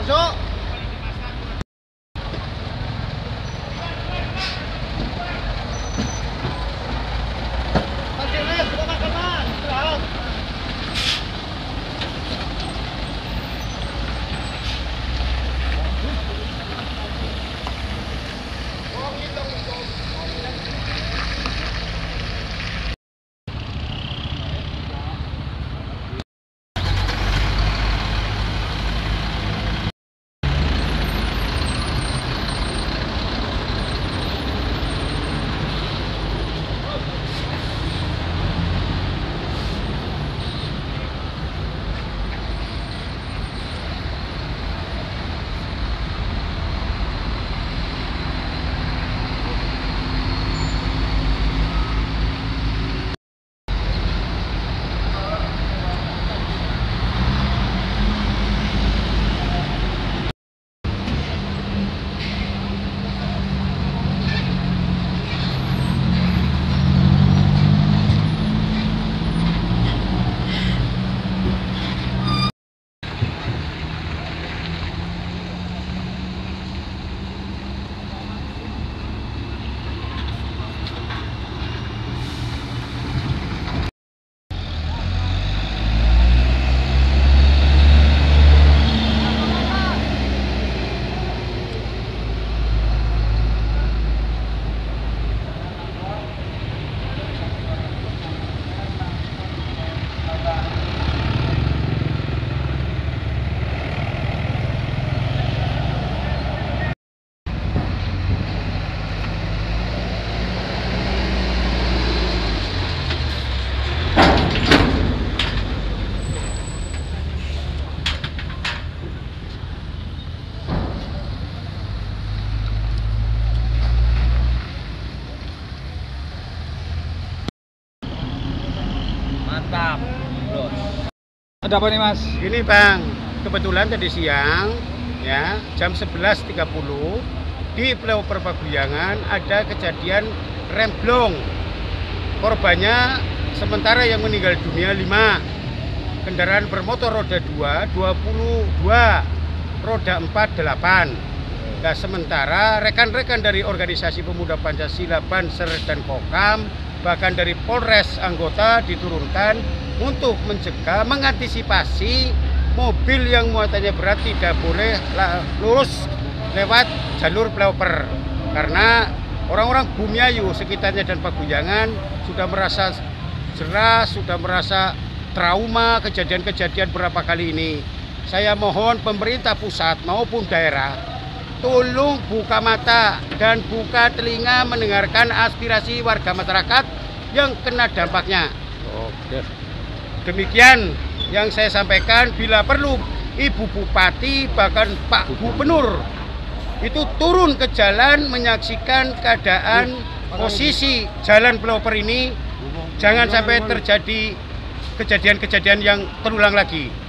Masuk. Mantap, bro. Ada apa nih Mas? Ini Bang, kebetulan tadi siang ya jam 11.30 di Flyover Paguyangan ada kejadian remblong. Korbannya sementara yang meninggal dunia 5, kendaraan bermotor roda 2, 22, roda 4, 8. Nah, sementara rekan-rekan dari organisasi pemuda Pancasila, Banser dan Kokam, bahkan dari Polres anggota diturunkan untuk mencegah, mengantisipasi mobil yang muatannya berat tidak boleh lurus lewat jalur flyover, karena orang-orang Bumiayu sekitarnya dan Paguyangan sudah merasa jeras, sudah merasa trauma kejadian-kejadian berapa kali ini. Saya mohon pemerintah pusat maupun daerah tolong buka mata dan buka telinga mendengarkan aspirasi warga masyarakat yang kena dampaknya. Oke. Demikian yang saya sampaikan. Bila perlu Ibu Bupati bahkan Pak Gubernur itu turun ke jalan menyaksikan keadaan posisi jalan flyover ini, jangan sampai terjadi kejadian-kejadian yang terulang lagi.